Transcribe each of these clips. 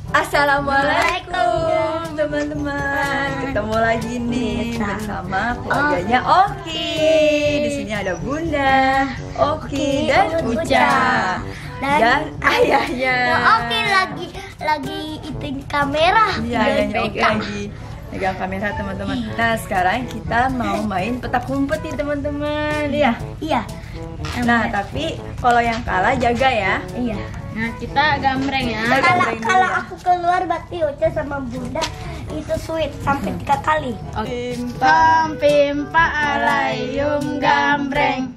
Assalamualaikum teman-teman. Ketemu lagi nih bersama keluarganya Oki. Di sini ada Bunda, Oki dan Uca dan ayahnya. Oki lagi itin kamera. Iya, ayahnya Oki lagi pegang kamera teman-teman. Nah sekarang kita mau main petak umpet nih teman-teman. Iya. Nah tapi kalau yang kalah jaga ya. Iya. Nah, kita gambreng ya. Kalau aku keluar berarti Uca sama Bunda itu sweet sampai 3 kali. Pim pimpa alayum gambreng.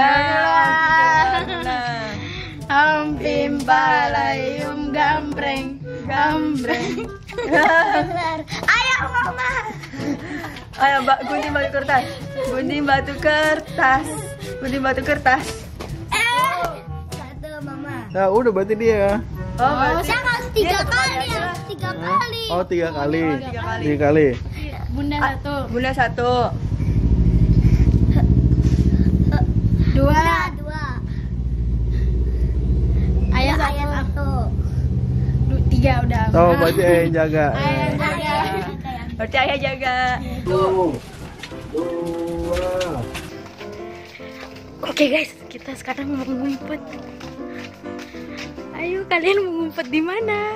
Pimpa alayum gambreng. Gambreng. Ayo Mama. Ayo Mbak, gunting batu kertas. Gunting batu kertas. Gunting batu kertas. Satu Mama. Nah, udah berarti dia. Oh, berarti Saya harus 3 kali, harus 3 kali. Oh, 3 kali. tiga kali. 3 kali. Bunda satu. Bunda satu. Dua. 2. Ayah Ayah satu. 1. 3 udah. Oh, berarti ayah yang jaga. Berarti ayah jaga. 2. Oke guys, kita sekarang mau ngumpet. Ayo kalian mau ngumpet di mana?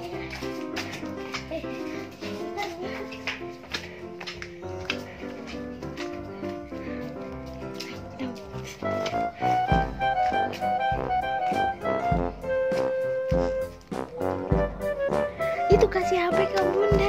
Itu kasih HP ke Bunda.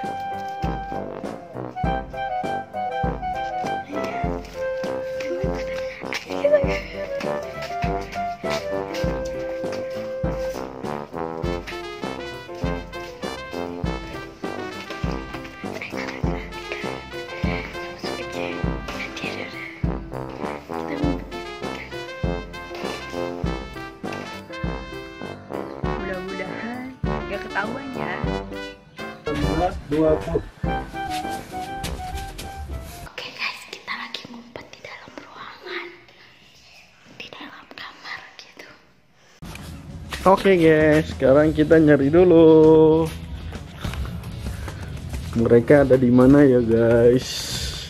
Mudah-mudahan gak ketahuan ya. 20. Oke guys, kita lagi ngumpet di dalam ruangan, di dalam kamar gitu. Oke guys, sekarang kita nyari dulu. Mereka ada di mana ya guys?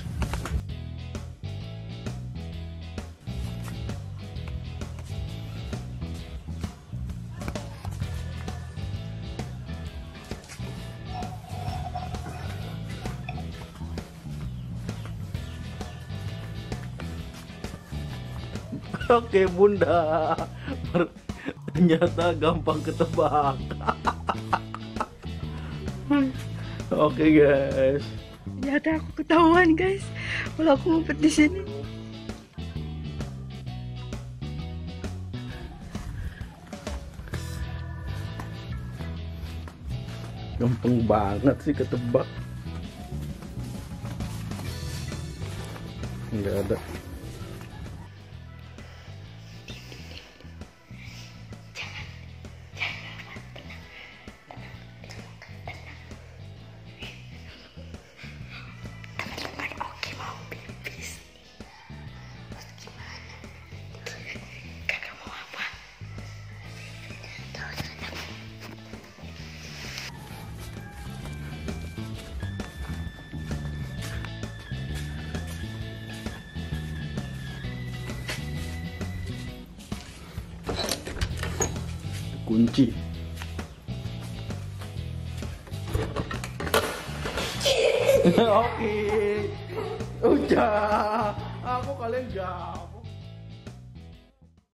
Oke Bunda, ternyata gampang ketebak. Oke guys. Ternyata aku ketahuan guys. Kalau aku ngumpet di sini. Gampang banget sih ketebak. Nggak ada. Kunci. Oke. Udah. Aku kalian jawab.